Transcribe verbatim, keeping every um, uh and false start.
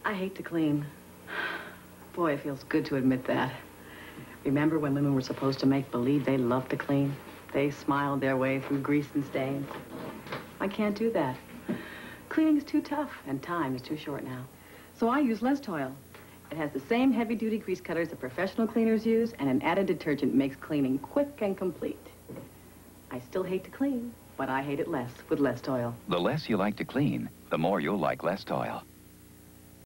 I hate to clean. Boy, it feels good to admit that. Remember when women were supposed to make believe they loved to clean? They smiled their way through grease and stains. I can't do that. Cleaning's too tough, and time is too short now. So I use Lestoil. It has the same heavy-duty grease cutters that professional cleaners use, and an added detergent makes cleaning quick and complete. I still hate to clean, but I hate it less with Lestoil. The less you like to clean, the more you'll like Lestoil.